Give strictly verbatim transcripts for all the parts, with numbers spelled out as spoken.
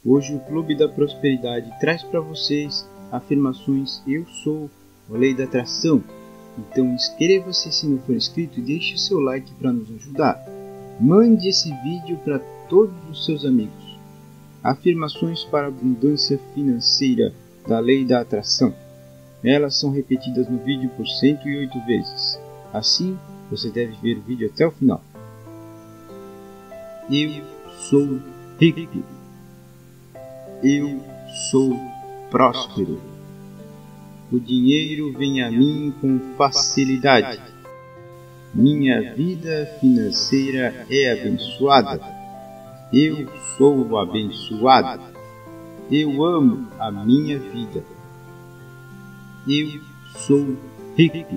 Hoje o Clube da Prosperidade traz para vocês afirmações Eu Sou, a Lei da Atração. Então inscreva-se se não for inscrito e deixe o seu like para nos ajudar. Mande esse vídeo para todos os seus amigos. Afirmações para abundância financeira da Lei da Atração. Elas são repetidas no vídeo por cento e oito vezes. Assim, você deve ver o vídeo até o final. Eu sou rico. Eu sou próspero. O dinheiro vem a mim com facilidade. Minha vida financeira é abençoada. Eu sou abençoado. Eu amo a minha vida. Eu sou rico.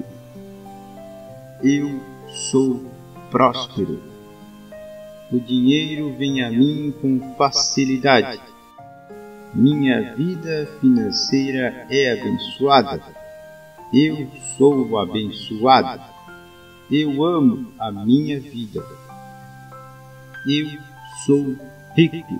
Eu sou próspero. O dinheiro vem a mim com facilidade. Minha vida financeira é abençoada. Eu sou abençoado. Eu amo a minha vida. Eu sou rico.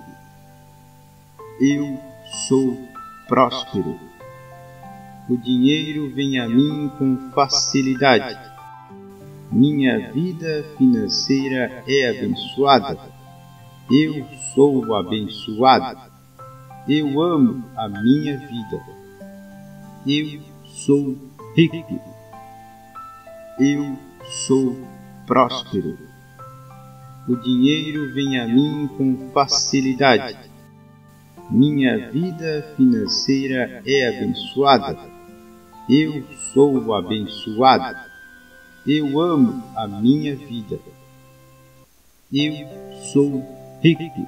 Eu sou próspero. O dinheiro vem a mim com facilidade. Minha vida financeira é abençoada. Eu sou abençoado. Eu amo a minha vida. Eu sou rico. Eu sou próspero. O dinheiro vem a mim com facilidade. Minha vida financeira é abençoada. Eu sou abençoado. Eu amo a minha vida. Eu sou rico.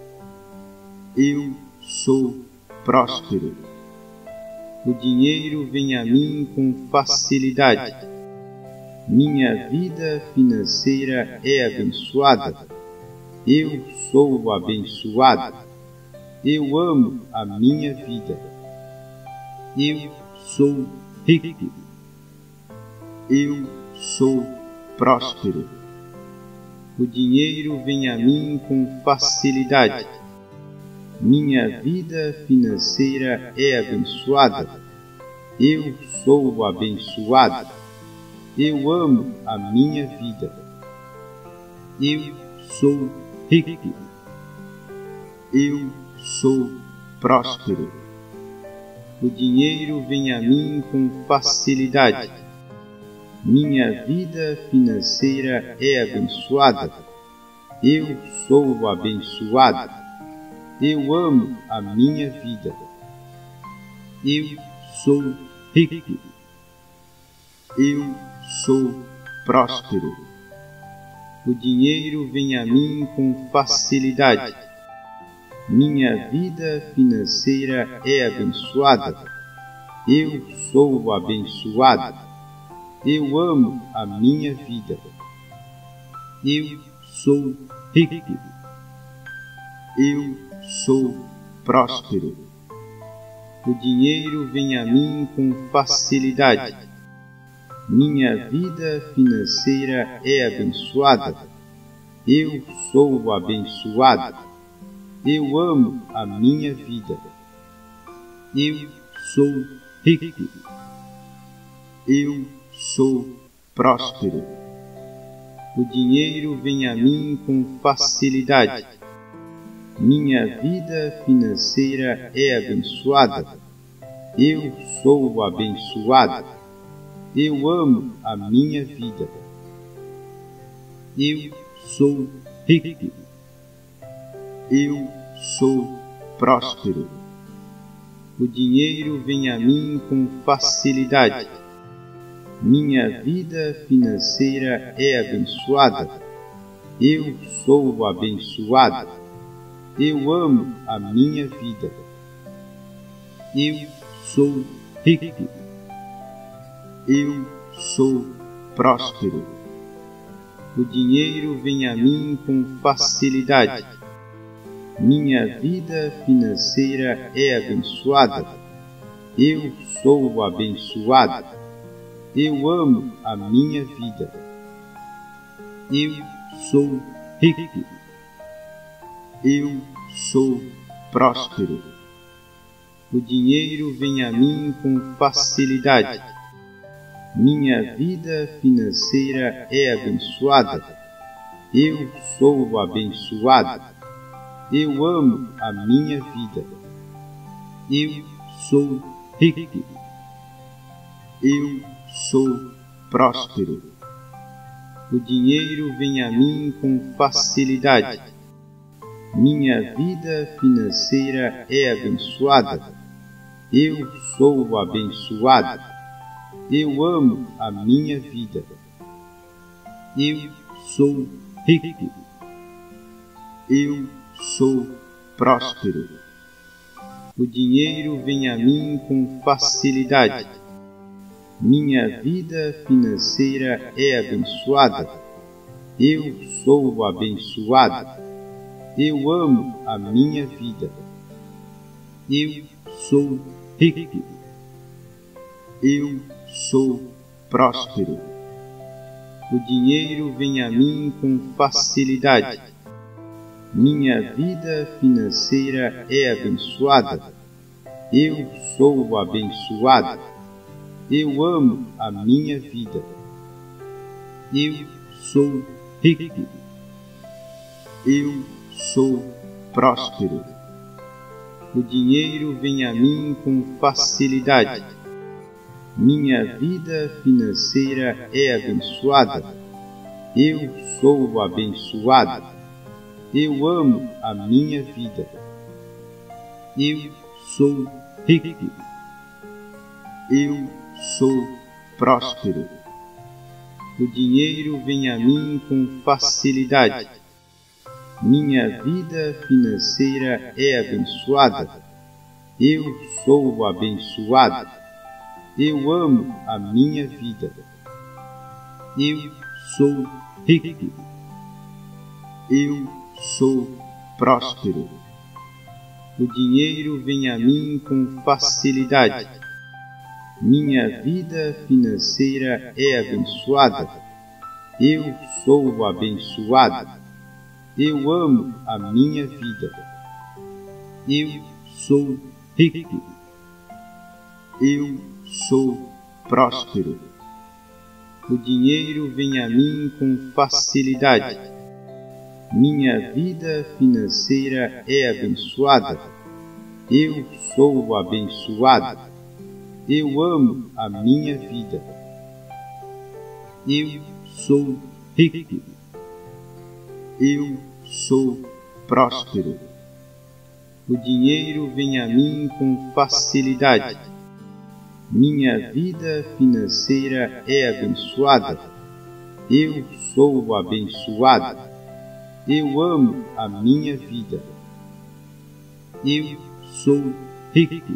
Eu sou próspero. O dinheiro vem a mim com facilidade. Minha vida financeira é abençoada. Eu sou abençoado. Eu amo a minha vida. Eu sou rico. Eu sou próspero. O dinheiro vem a mim com facilidade. Minha vida financeira é abençoada. Eu sou abençoado. Eu amo a minha vida. Eu sou rico. Eu sou próspero. O dinheiro vem a mim com facilidade. Minha vida financeira é abençoada. Eu sou abençoado. Eu amo a minha vida. Eu sou rico. Eu sou próspero. O dinheiro vem a mim com facilidade. Minha vida financeira é abençoada. Eu sou abençoado. Eu amo a minha vida. Eu sou rico. Eu sou próspero. O dinheiro vem a mim com facilidade. Minha vida financeira é abençoada. Eu sou abençoado. Eu amo a minha vida. Eu sou rico. Eu sou próspero. O dinheiro vem a mim com facilidade. Minha vida financeira é abençoada. Eu sou abençoado. Eu amo a minha vida. Eu sou rico. Eu sou próspero. O dinheiro vem a mim com facilidade. Minha vida financeira é abençoada. Eu sou abençoado. Eu amo a minha vida. Eu sou rico. Eu sou próspero. O dinheiro vem a mim com facilidade. Minha vida financeira é abençoada. Eu sou abençoado. Eu amo a minha vida. Eu sou rico. Eu sou próspero. O dinheiro vem a mim com facilidade. Minha vida financeira é abençoada. Eu sou abençoado. Eu amo a minha vida. Eu sou rico. Eu sou próspero. O dinheiro vem a mim com facilidade. Minha vida financeira é abençoada. Eu sou abençoado. Eu amo a minha vida. Eu sou rico. Eu sou próspero. O dinheiro vem a mim com facilidade. Minha vida financeira é abençoada. Eu sou abençoado. Eu amo a minha vida. Eu sou rico. Eu sou próspero. O dinheiro vem a mim com facilidade. Minha vida financeira é abençoada. Eu sou abençoado. Eu amo a minha vida. Eu sou rico. Eu sou próspero. O dinheiro vem a mim com facilidade. Minha vida financeira é abençoada. Eu sou abençoado. Eu amo a minha vida. Eu sou rico. Eu sou próspero. O dinheiro vem a mim com facilidade. Minha vida financeira é abençoada. Eu sou abençoado. Eu amo a minha vida. Eu sou rico. Eu sou próspero. O dinheiro vem a mim com facilidade. Minha vida financeira é abençoada. Eu sou abençoado. Eu amo a minha vida. Eu sou rico. Eu sou próspero. O dinheiro vem a mim com facilidade. Minha vida financeira é abençoada. Eu sou abençoado. Eu amo a minha vida. Eu sou rico. Eu sou próspero. O dinheiro vem a mim com facilidade. Minha vida financeira é abençoada. Eu sou abençoado. Eu amo a minha vida. Eu sou rico.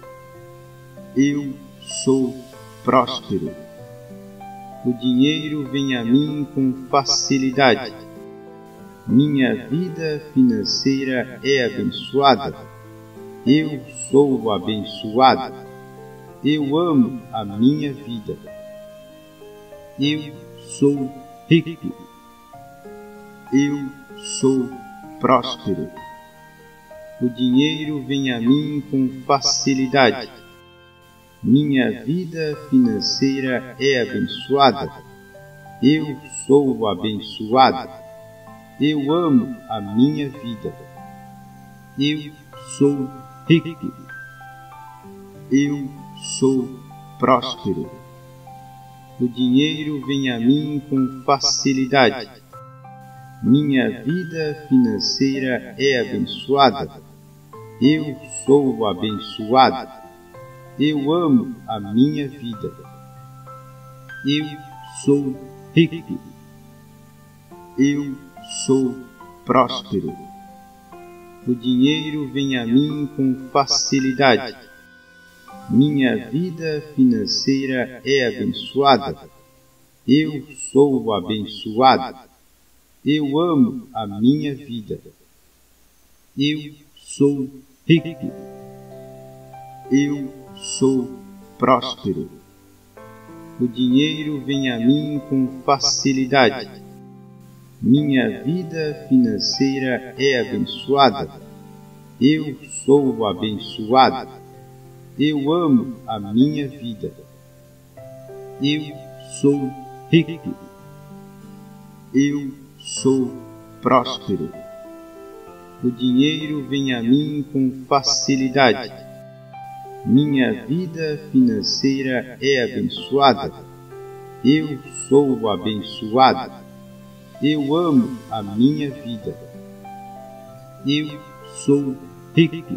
Eu sou próspero. O dinheiro vem a mim com facilidade. Minha vida financeira é abençoada. Eu sou abençoado. Eu amo a minha vida. Eu sou rico. Eu sou próspero. O dinheiro vem a mim com facilidade. Minha vida financeira é abençoada. Eu sou abençoado. Eu amo a minha vida. Eu sou rico. Eu sou próspero. O dinheiro vem a mim com facilidade. Minha vida financeira é abençoada. Eu sou abençoado. Eu amo a minha vida. Eu sou rico. Eu sou próspero. O dinheiro vem a mim com facilidade. Minha vida financeira é abençoada. Eu sou abençoado. Eu amo a minha vida. Eu sou rico. Eu sou próspero. O dinheiro vem a mim com facilidade. Minha vida financeira é abençoada. Eu sou abençoado. Eu amo a minha vida. Eu sou rico. Eu sou próspero. O dinheiro vem a mim com facilidade. Minha vida financeira é abençoada. Eu sou abençoado. Eu amo a minha vida. Eu sou rico.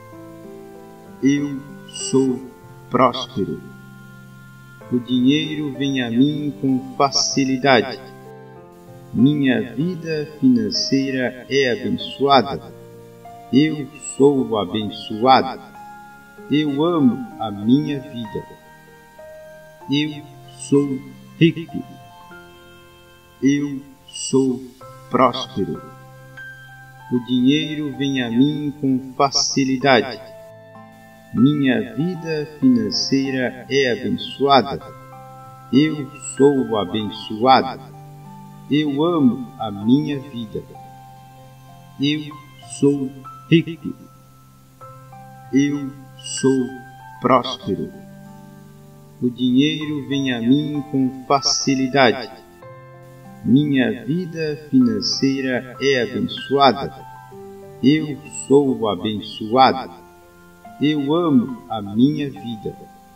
Eu sou próspero. O dinheiro vem a mim com facilidade. Minha vida financeira é abençoada. Eu sou abençoado. Eu amo a minha vida. Eu sou rico. Eu sou próspero. O dinheiro vem a mim com facilidade. Minha vida financeira é abençoada. Eu sou abençoado. Eu amo a minha vida. Eu sou rico. Eu sou próspero. O dinheiro vem a mim com facilidade. Minha vida financeira é abençoada. Eu sou abençoado. Eu amo a minha vida.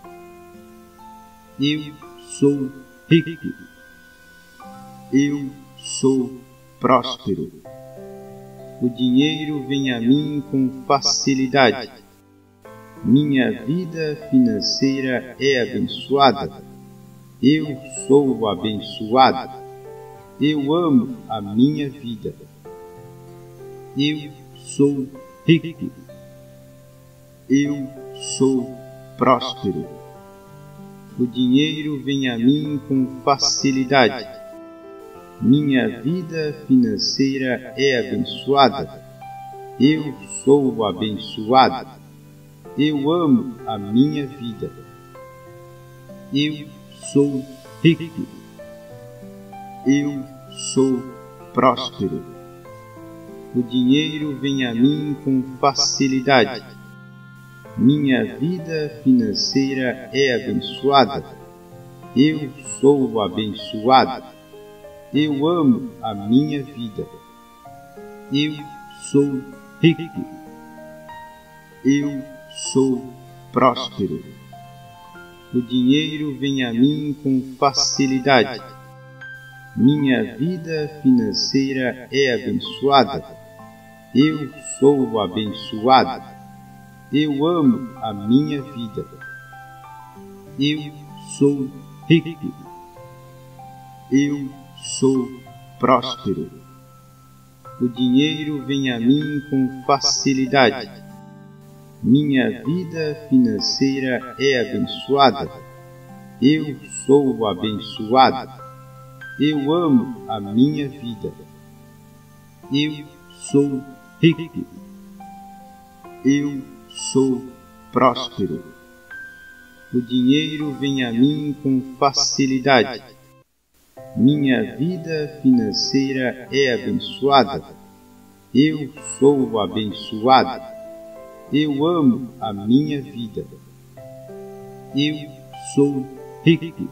Eu sou rico. Eu sou próspero. O dinheiro vem a mim com facilidade. Minha vida financeira é abençoada. Eu sou abençoado. Eu amo a minha vida. Eu sou rico. Eu sou próspero. O dinheiro vem a mim com facilidade. Minha vida financeira é abençoada. Eu sou abençoado. Eu amo a minha vida. Eu sou rico. Eu sou próspero. O dinheiro vem a mim com facilidade. Minha vida financeira é abençoada. Eu sou abençoado. Eu amo a minha vida. Eu sou rico. Eu sou próspero. O dinheiro vem a mim com facilidade. Minha vida financeira é abençoada. Eu sou abençoado. Eu amo a minha vida. Eu sou rico. Eu sou próspero. O dinheiro vem a mim com facilidade. Minha vida financeira é abençoada. Eu sou abençoado. Eu amo a minha vida. Eu sou rico. Eu sou próspero. O dinheiro vem a mim com facilidade. Minha vida financeira é abençoada. Eu sou abençoado. Eu amo a minha vida. Eu sou rico.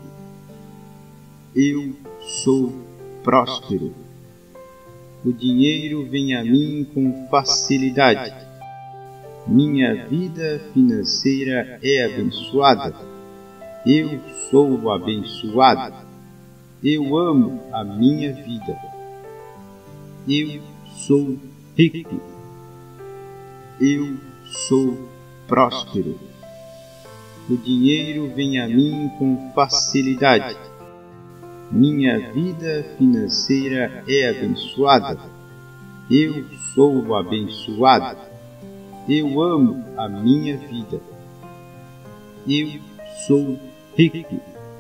Eu sou próspero. O dinheiro vem a mim com facilidade. Minha vida financeira é abençoada. Eu sou abençoado. Eu amo a minha vida. Eu sou rico. Eu sou próspero. O dinheiro vem a mim com facilidade. Minha vida financeira é abençoada. Eu sou abençoado. Eu amo a minha vida. Eu sou rico.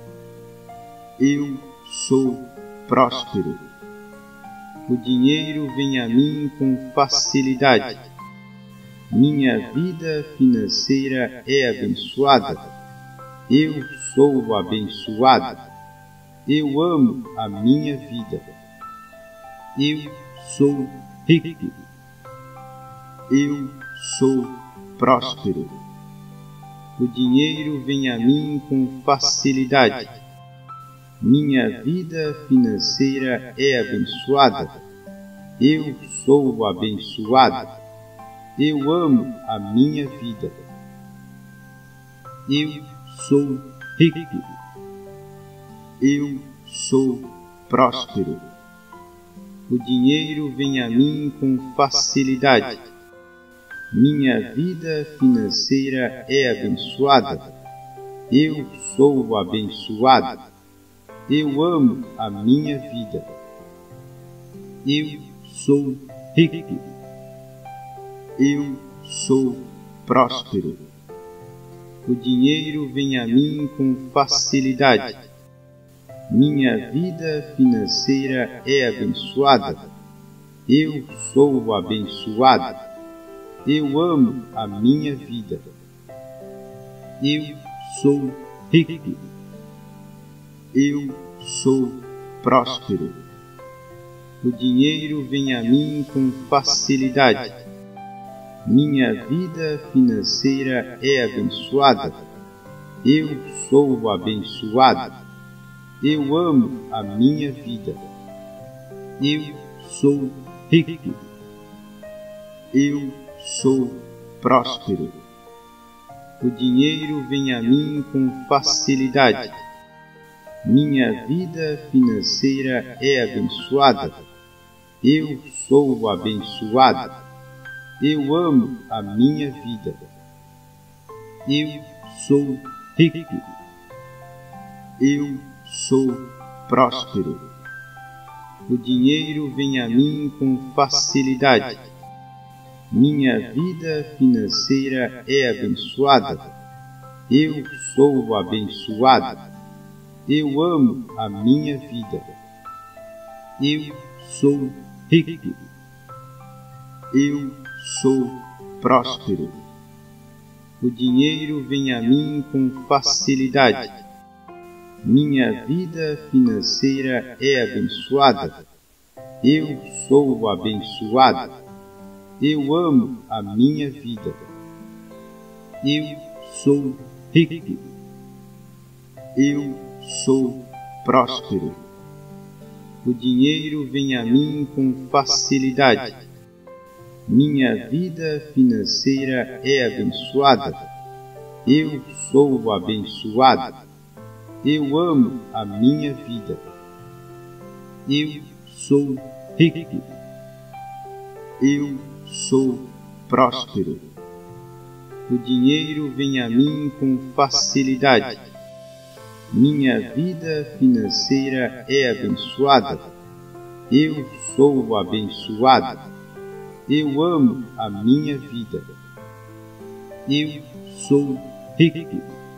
Eu sou próspero. O dinheiro vem a mim com facilidade. Minha vida financeira é abençoada. Eu sou abençoado. Eu amo a minha vida. Eu sou rico. Eu sou próspero. O dinheiro vem a mim com facilidade. Minha vida financeira é abençoada. Eu sou abençoado. Eu amo a minha vida. Eu sou rico. Eu sou próspero. O dinheiro vem a mim com facilidade. Minha vida financeira é abençoada. Eu sou abençoado. Eu amo a minha vida. Eu sou rico. Eu sou próspero. O dinheiro vem a mim com facilidade. Minha vida financeira é abençoada. Eu sou abençoado. Eu amo a minha vida. Eu sou rico. Eu sou próspero. O dinheiro vem a mim com facilidade. Minha vida financeira é abençoada. Eu sou abençoado. Eu amo a minha vida. Eu sou rico. Eu sou próspero. O dinheiro vem a mim com facilidade. Minha vida financeira é abençoada. Eu sou abençoado. Eu amo a minha vida. Eu sou rico. Eu sou próspero. O dinheiro vem a mim com facilidade. Minha vida financeira é abençoada. Eu sou abençoado. Eu amo a minha vida. Eu sou rico. Eu sou próspero. O dinheiro vem a mim com facilidade. Minha vida financeira é abençoada. Eu sou abençoado. Eu amo a minha vida. Eu sou rico. Eu sou próspero. O dinheiro vem a mim com facilidade. Minha vida financeira é abençoada. Eu sou abençoado. Eu amo a minha vida. Eu sou rico. Eu sou próspero. O dinheiro vem a mim com facilidade. Minha vida financeira é abençoada. Eu sou abençoado. Eu amo a minha vida. Eu sou rico.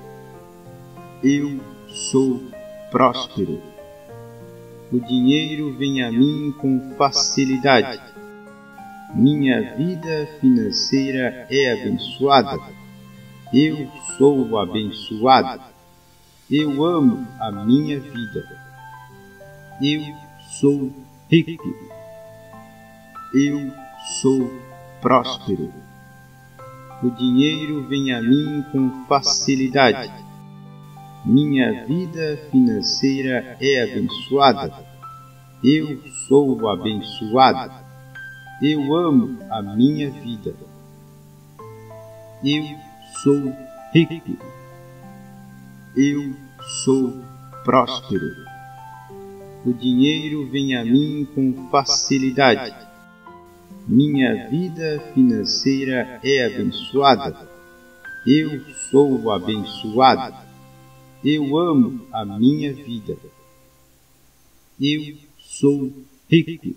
Eu sou próspero. O dinheiro vem a mim com facilidade. Minha vida financeira é abençoada. Eu sou abençoado. Eu amo a minha vida. Eu sou rico. Eu sou próspero. O dinheiro vem a mim com facilidade. Minha vida financeira é abençoada. Eu sou abençoado. Eu amo a minha vida. Eu sou rico. Eu sou próspero. O dinheiro vem a mim com facilidade. Minha vida financeira é abençoada. Eu sou abençoado. Eu amo a minha vida. Eu sou rico.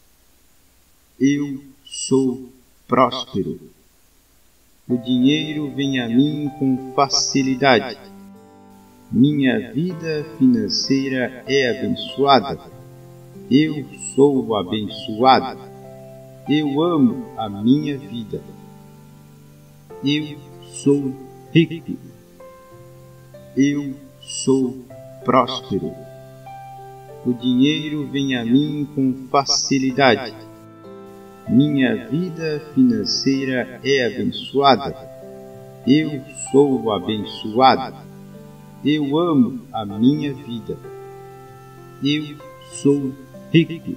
Eu sou próspero. O dinheiro vem a mim com facilidade. Minha vida financeira é abençoada. Eu sou abençoado. Eu amo a minha vida. Eu sou rico. Eu sou próspero. O dinheiro vem a mim com facilidade. Minha vida financeira é abençoada. Eu sou abençoado. Eu amo a minha vida. Eu sou rico.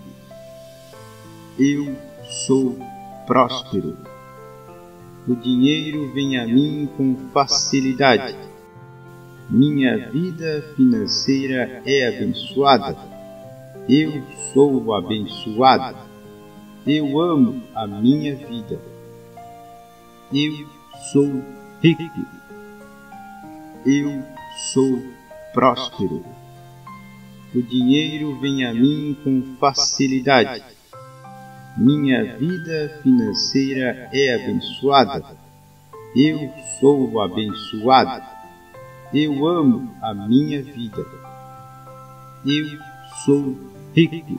Eu sou próspero. O dinheiro vem a mim com facilidade. Minha vida financeira é abençoada. Eu sou abençoado. Eu amo a minha vida. Eu sou rico. Eu sou próspero. O dinheiro vem a mim com facilidade. Minha vida financeira é abençoada. Eu sou abençoado. Eu amo a minha vida. Eu sou rico.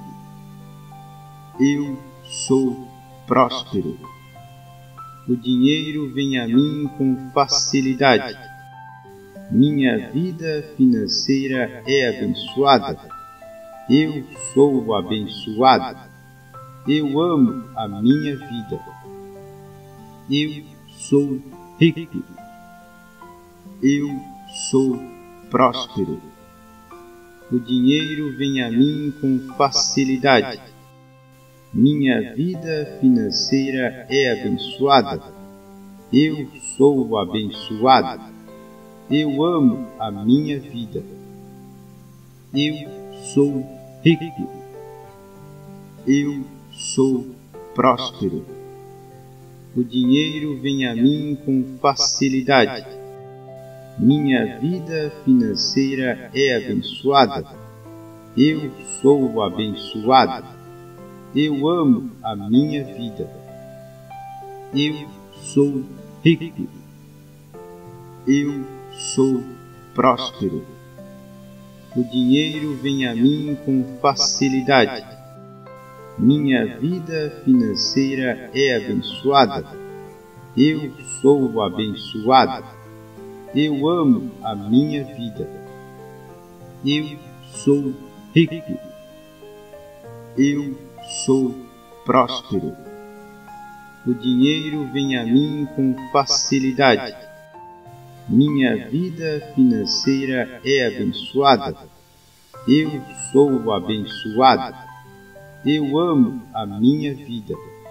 Eu sou próspero. O dinheiro vem a mim com facilidade. Minha vida financeira é abençoada. Eu sou abençoado. Eu amo a minha vida. Eu sou rico. Eu sou próspero. O dinheiro vem a mim com facilidade. Minha vida financeira é abençoada. Eu sou abençoado. Eu amo a minha vida. Eu sou rico. Eu sou próspero. O dinheiro vem a mim com facilidade. Minha vida financeira é abençoada. Eu sou abençoado. Eu amo a minha vida. Eu sou rico. Eu sou próspero. O dinheiro vem a mim com facilidade. Minha vida financeira é abençoada. Eu sou abençoado. Eu amo a minha vida. Eu sou rico. Eu sou próspero. O dinheiro vem a mim com facilidade. Minha vida financeira é abençoada. Eu sou abençoado. Eu amo a minha vida.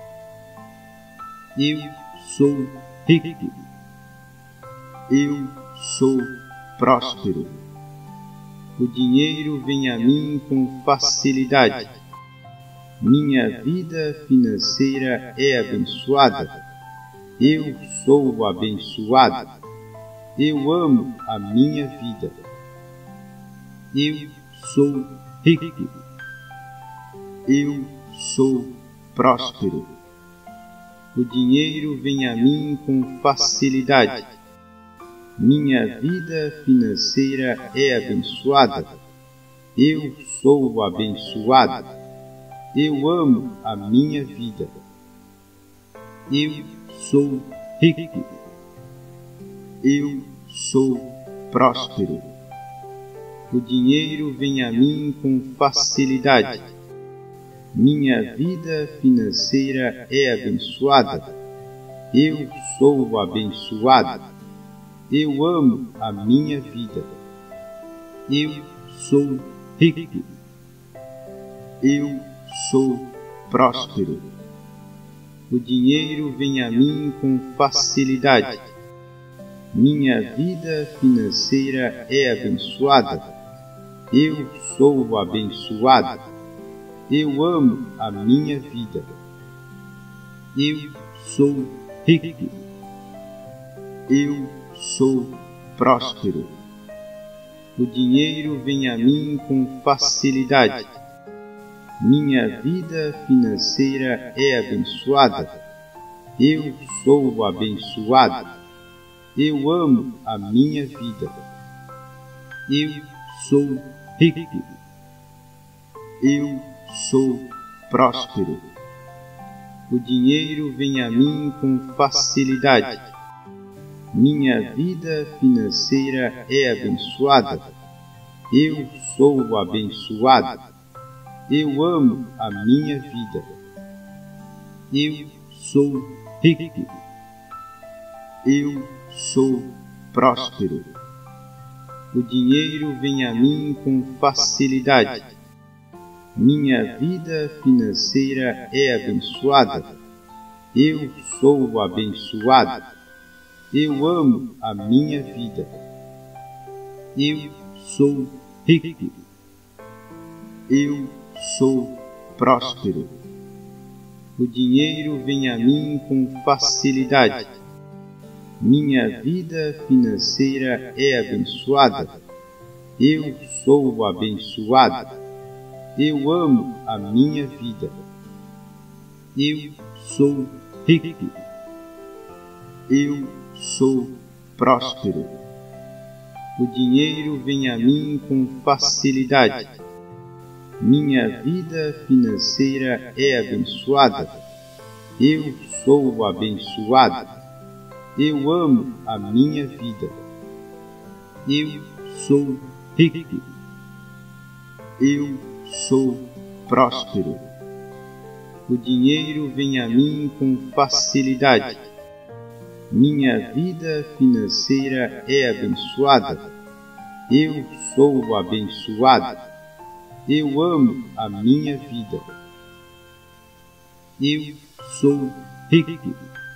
Eu sou rico. Eu sou próspero. O dinheiro vem a mim com facilidade. Minha vida financeira é abençoada. Eu sou abençoado. Eu amo a minha vida. Eu sou rico. Eu sou próspero. O dinheiro vem a mim com facilidade. Minha vida financeira é abençoada. Eu sou abençoado. Eu amo a minha vida. Eu sou rico. Eu sou próspero. O dinheiro vem a mim com facilidade. Minha vida financeira é abençoada. Eu sou abençoado. Eu amo a minha vida. Eu sou rico. Eu sou próspero. O dinheiro vem a mim com facilidade. Minha vida financeira é abençoada. Eu sou abençoado. Eu amo a minha vida. Eu sou rico. Eu sou próspero. O dinheiro vem a mim com facilidade. Minha vida financeira é abençoada. Eu sou abençoado. Eu amo a minha vida. Eu sou rico. Eu sou próspero. O dinheiro vem a mim com facilidade. Minha vida financeira é abençoada. Eu sou abençoado. Eu amo a minha vida. Eu sou rico. Eu sou próspero. O dinheiro vem a mim com facilidade. Minha vida financeira é abençoada. Eu sou abençoado. Eu amo a minha vida. Eu sou rico. Eu sou próspero. O dinheiro vem a mim com facilidade. Minha vida financeira é abençoada. Eu sou abençoado. Eu amo a minha vida. Eu sou rico. Eu sou próspero. O dinheiro vem a mim com facilidade. Minha vida financeira é abençoada. Eu sou abençoado. Eu amo a minha vida. Eu sou rico. Eu sou próspero. O dinheiro vem a mim com facilidade. Minha vida financeira é abençoada. Eu sou abençoado. Eu amo a minha vida. Eu sou rico.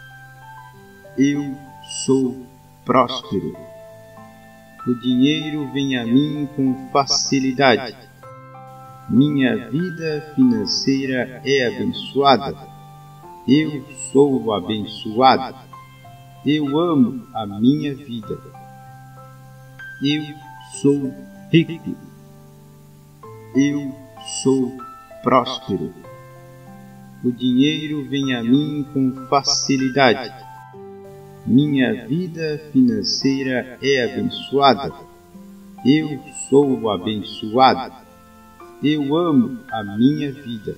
Eu sou próspero. O dinheiro vem a mim com facilidade. Minha vida financeira é abençoada. Eu sou abençoado. Eu amo a minha vida. Eu sou rico. Eu sou próspero. O dinheiro vem a mim com facilidade. Minha vida financeira é abençoada. Eu sou abençoado. Eu amo a minha vida.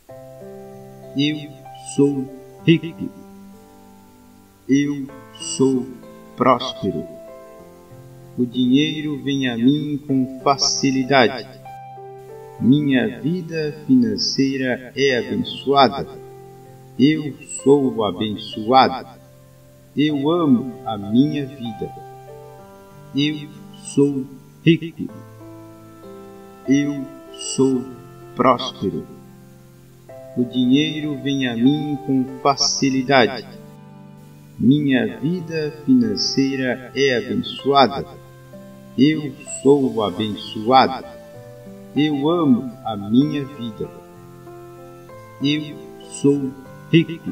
Eu sou rico. Eu sou próspero. O dinheiro vem a mim com facilidade. Minha vida financeira é abençoada. Eu sou abençoado. Eu amo a minha vida. Eu sou rico. Eu sou próspero. O dinheiro vem a mim com facilidade. Minha vida financeira é abençoada. Eu sou abençoado. Eu amo a minha vida. Eu sou rico.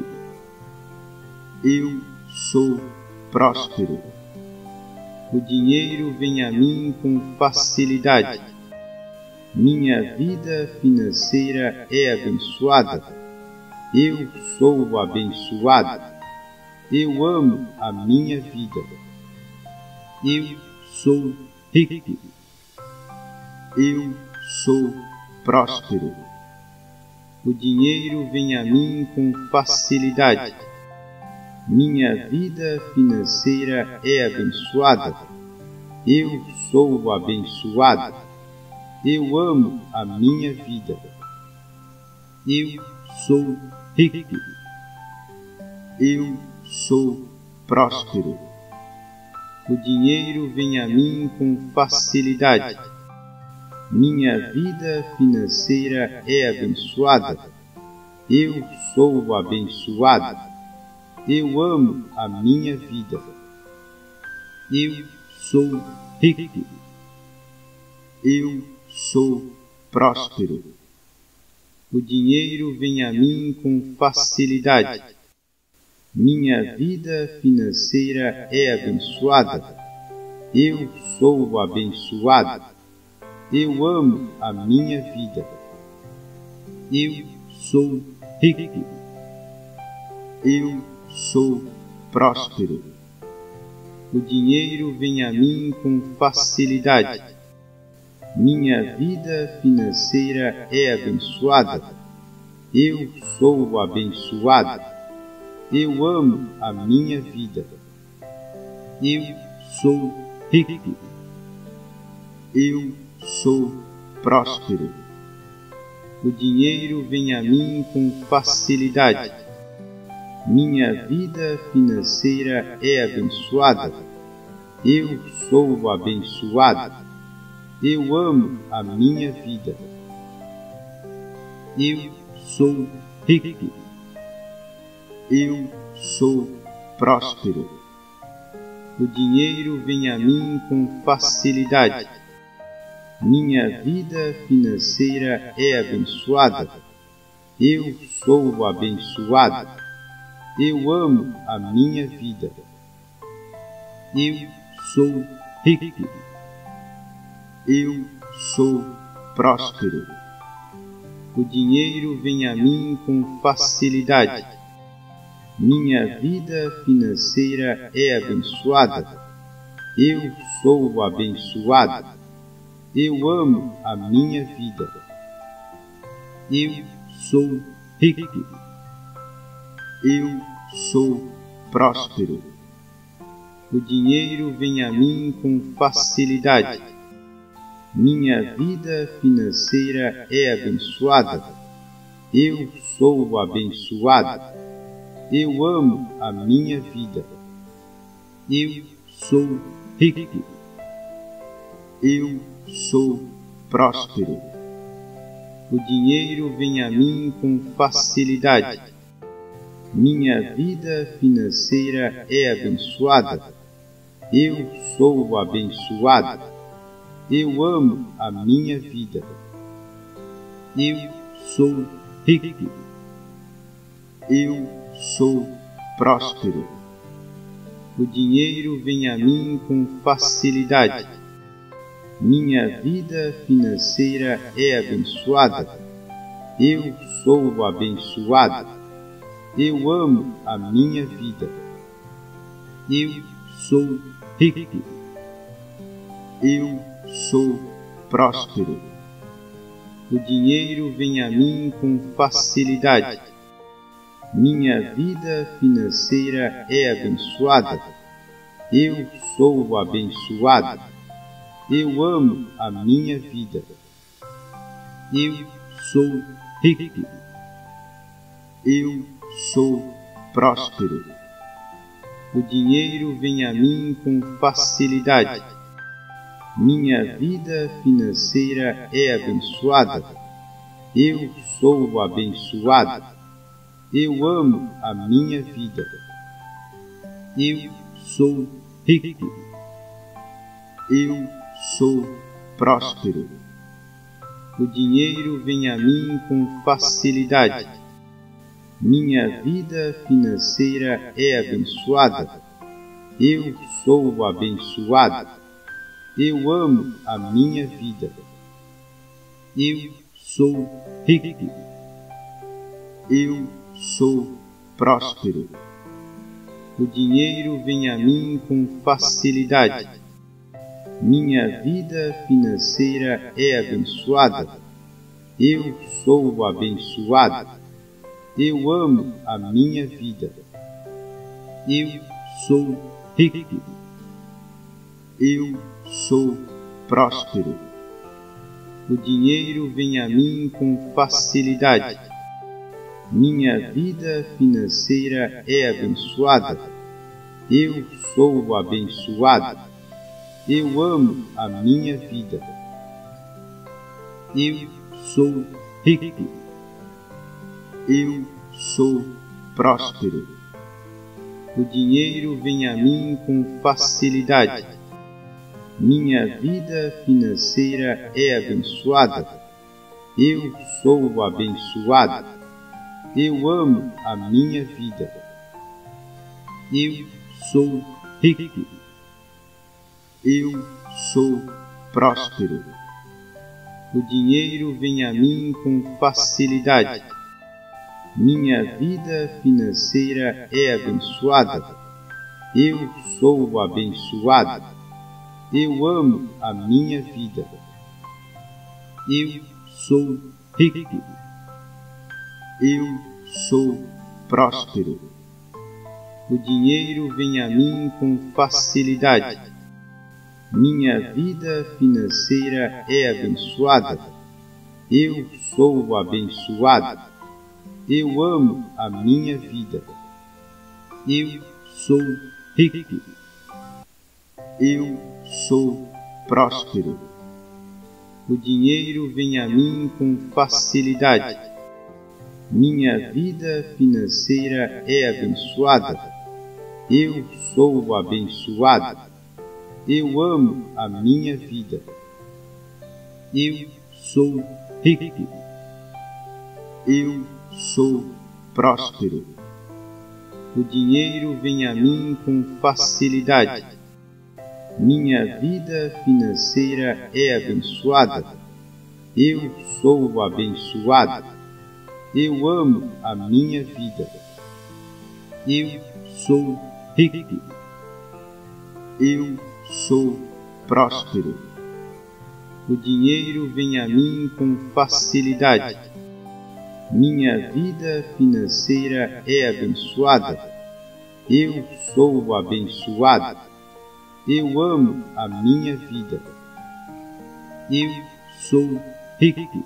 Eu sou próspero. O dinheiro vem a mim com facilidade. Minha vida financeira é abençoada. Eu sou abençoado. Eu amo a minha vida. Eu sou rico. Eu sou próspero. O dinheiro vem a mim com facilidade. Minha vida financeira é abençoada. Eu sou abençoado. Eu amo a minha vida. Eu sou rico. Eu sou próspero. O dinheiro vem a mim com facilidade. Minha vida financeira é abençoada. Eu sou abençoado. Eu amo a minha vida. Eu sou rico. Eu sou próspero. O dinheiro vem a mim com facilidade. Minha vida financeira é abençoada. Eu sou abençoado. Eu amo a minha vida. Eu sou rico. Eu sou próspero. O dinheiro vem a mim com facilidade. Minha vida financeira é abençoada. Eu sou abençoado. Eu amo a minha vida. Eu sou rico. Eu sou próspero. O dinheiro vem a mim com facilidade. Minha vida financeira é abençoada. Eu sou abençoado. Eu amo a minha vida. Eu sou rico. Eu sou próspero. O dinheiro vem a mim com facilidade. Minha vida financeira é abençoada. Eu sou abençoado. Eu amo a minha vida. Eu sou rico. Eu sou próspero. O dinheiro vem a mim com facilidade. Minha vida financeira é abençoada. Eu sou abençoado. Eu amo a minha vida. Eu sou rico. Eu sou próspero. O dinheiro vem a mim com facilidade. Minha vida financeira é abençoada. Eu sou abençoado. Eu amo a minha vida. Eu sou rico. Eu sou próspero. O dinheiro vem a mim com facilidade. Minha vida financeira é abençoada. Eu sou abençoado. Eu amo a minha vida. Eu sou rico. Eu sou próspero. O dinheiro vem a mim com facilidade. Minha vida financeira é abençoada. Eu sou abençoado. Eu amo a minha vida. Eu sou rico. Eu sou próspero. O dinheiro vem a mim com facilidade. Minha vida financeira é abençoada. Eu sou abençoado. Eu amo a minha vida. Eu sou rico. Eu sou próspero. O dinheiro vem a mim com facilidade. Minha vida financeira é abençoada. Eu sou abençoado. Eu amo a minha vida. Eu sou rico. Eu sou próspero. O dinheiro vem a mim com facilidade. Minha vida financeira é abençoada. Eu sou abençoado. Eu amo a minha vida. Eu sou rico. Eu sou próspero. O dinheiro vem a mim com facilidade. Minha vida financeira é abençoada. Eu sou abençoado. Eu amo a minha vida. Eu sou rico. Eu sou próspero. O dinheiro vem a mim com facilidade. Minha vida financeira é abençoada. Eu sou abençoado. Eu amo a minha vida. Eu sou rico. Eu sou próspero. O dinheiro vem a mim com facilidade. Minha vida financeira é abençoada. Eu sou abençoado. Eu amo a minha vida. Eu sou rico. Eu sou próspero. O dinheiro vem a mim com facilidade. Minha vida financeira é abençoada. Eu sou abençoado. Eu amo a minha vida. Eu sou rico. Eu sou próspero. O dinheiro vem a mim com facilidade. Minha vida financeira é abençoada. Eu sou abençoado. Eu amo a minha vida. Eu sou rico. Eu sou próspero. O dinheiro vem a mim com facilidade. Minha vida financeira é abençoada. Eu sou abençoado. Eu amo a minha vida. Eu sou rico. Eu sou próspero. O dinheiro vem a mim com facilidade. Minha vida financeira é abençoada. Eu sou abençoado. Eu amo a minha vida. Eu sou rico. Eu sou próspero. O dinheiro vem a mim com facilidade. Minha vida financeira é abençoada. Eu sou abençoado. Eu amo a minha vida. Eu sou rico.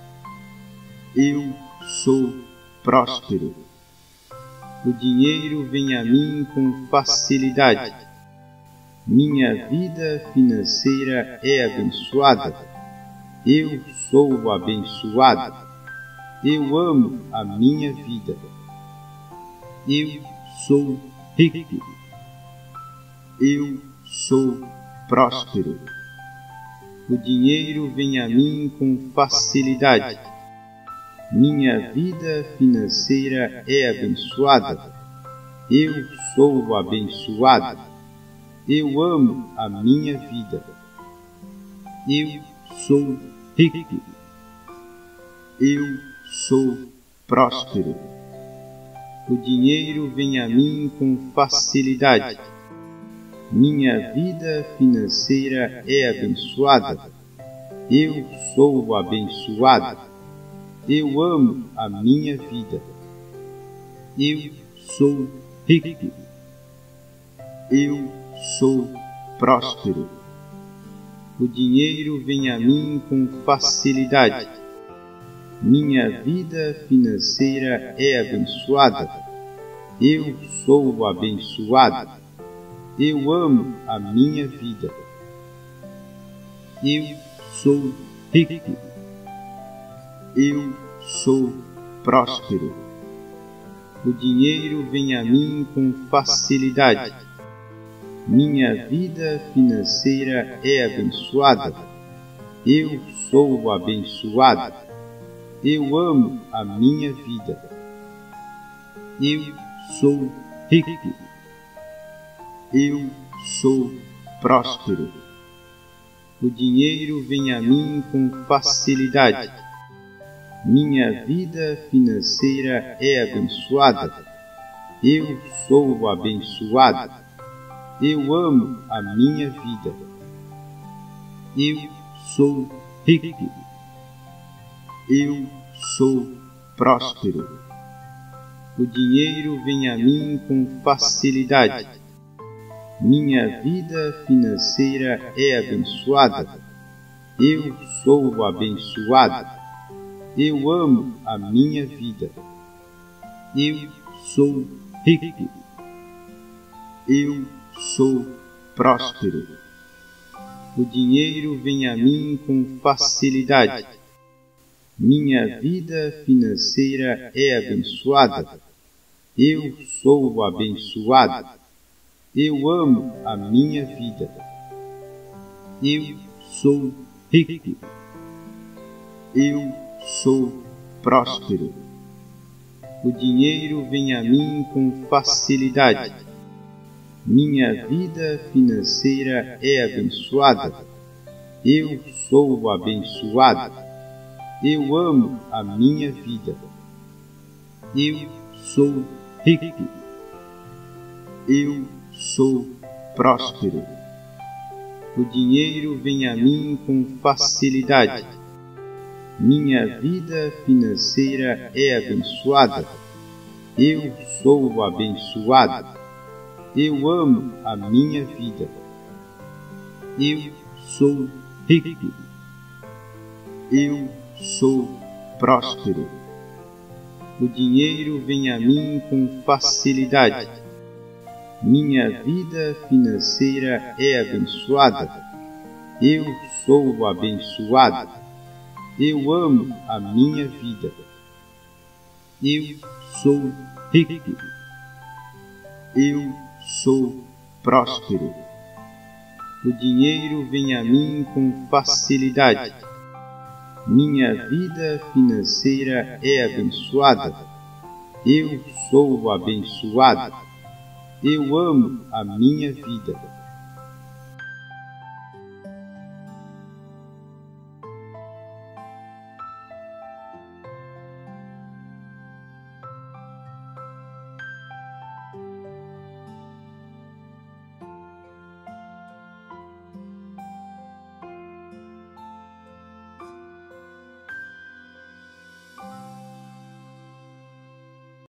Eu sou próspero. O dinheiro vem a mim com facilidade. Minha vida financeira é abençoada. Eu sou abençoado. Eu amo a minha vida. Eu sou rico. Eu sou próspero. O dinheiro vem a mim com facilidade. Minha vida financeira é abençoada. Eu sou abençoado. Eu amo a minha vida. Eu sou rico. Eu sou próspero. O dinheiro vem a mim com facilidade. Minha vida financeira é abençoada. Eu sou abençoado. Eu amo a minha vida. Eu sou rico. Eu sou próspero. O dinheiro vem a mim com facilidade. Minha vida financeira é abençoada. Eu sou abençoado. Eu amo a minha vida. Eu sou rico. Eu sou próspero. O dinheiro vem a mim com facilidade. Minha vida financeira é abençoada. Eu sou abençoado. Eu amo a minha vida. Eu sou rico. Eu sou próspero. O dinheiro vem a mim com facilidade. Minha vida financeira é abençoada. Eu sou abençoado. Eu amo a minha vida. Eu sou rico. Eu sou próspero. O dinheiro vem a mim com facilidade. Minha vida financeira é abençoada. Eu sou abençoado. Eu amo a minha vida. Eu sou rico. Eu sou próspero. O dinheiro vem a mim com facilidade. Minha vida financeira é abençoada. Eu sou abençoado. Eu amo a minha vida. Eu sou rico. Eu sou próspero. O dinheiro vem a mim com facilidade. Minha vida financeira é abençoada. Eu sou abençoado. Eu amo a minha vida. Eu sou rico. Eu sou próspero. O dinheiro vem a mim com facilidade. Minha vida financeira é abençoada. Eu sou abençoado. Eu amo a minha vida. Eu sou rico. Eu sou próspero. O dinheiro vem a mim com facilidade. Minha vida financeira é abençoada. Eu sou abençoado. Eu amo a minha vida. Eu sou rico. Eu sou próspero. O dinheiro vem a mim com facilidade. Minha vida financeira é abençoada. Eu sou abençoado. Eu amo a minha vida.